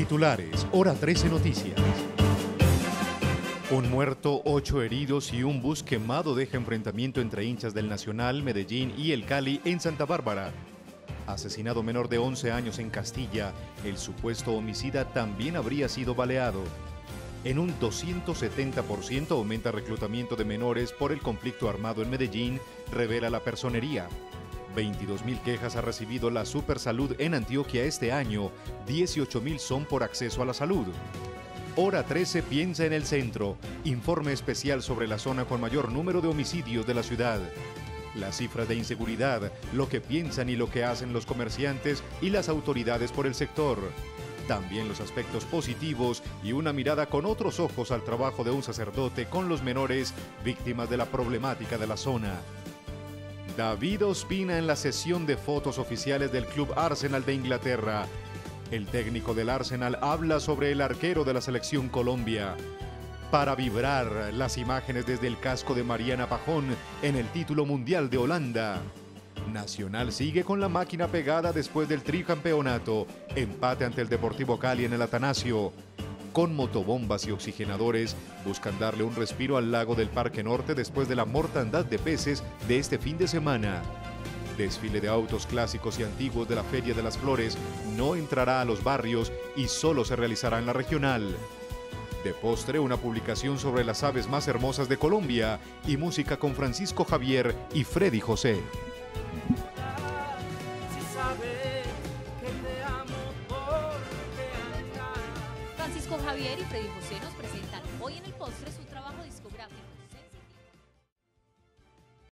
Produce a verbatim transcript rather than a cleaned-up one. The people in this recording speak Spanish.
Titulares, Hora trece Noticias. Un muerto, ocho heridos y un bus quemado deja enfrentamiento entre hinchas del Nacional, Medellín y el Cali en Santa Bárbara. Asesinado menor de once años en Castilla, el supuesto homicida también habría sido baleado. En un doscientos setenta por ciento aumenta reclutamiento de menores por el conflicto armado en Medellín, revela la Personería. veintidós mil quejas ha recibido la Supersalud en Antioquia este año, dieciocho mil son por acceso a la salud. Hora trece piensa en el centro, informe especial sobre la zona con mayor número de homicidios de la ciudad. Las cifras de inseguridad, lo que piensan y lo que hacen los comerciantes y las autoridades por el sector. También los aspectos positivos y una mirada con otros ojos al trabajo de un sacerdote con los menores víctimas de la problemática de la zona. David Ospina en la sesión de fotos oficiales del Club Arsenal de Inglaterra. El técnico del Arsenal habla sobre el arquero de la selección Colombia. Para vibrar, las imágenes desde el casco de Mariana Pajón en el título mundial de Holanda. Nacional sigue con la máquina pegada después del tricampeonato. Empate ante el Deportivo Cali en el Atanasio. Con motobombas y oxigenadores, buscan darle un respiro al lago del Parque Norte después de la mortandad de peces de este fin de semana. Desfile de autos clásicos y antiguos de la Feria de las Flores no entrará a los barrios y solo se realizará en la regional. De postre, una publicación sobre las aves más hermosas de Colombia y música con Francisco Javier y Freddy José. Francisco Javier y Freddy José nos presentan hoy en el postre su